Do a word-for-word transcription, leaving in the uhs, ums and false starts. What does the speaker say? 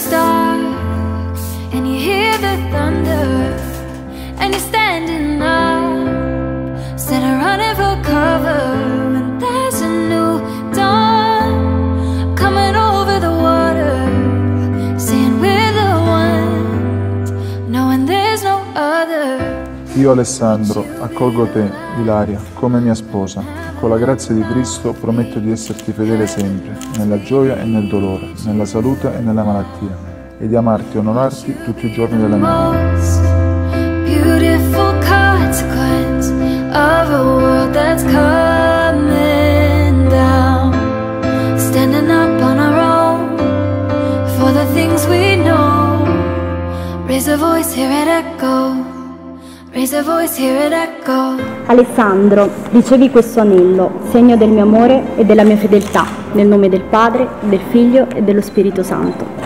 star and you hear the thunder and you're standing up, instead of running for cover. And there's a new dawn coming over the water, seeing with the wind, knowing there's no other. Io Alessandro accolgo te, Ilaria, come mia sposa. Con la grazia di Cristo prometto di esserti fedele sempre, nella gioia e nel dolore, nella salute e nella malattia, e di amarti e onorarti tutti i giorni della mia vita. Raise a voice, hear it echo. Alessandro, ricevi questo anello, segno del mio amore e della mia fedeltà, nel nome del Padre, del Figlio e dello Spirito Santo.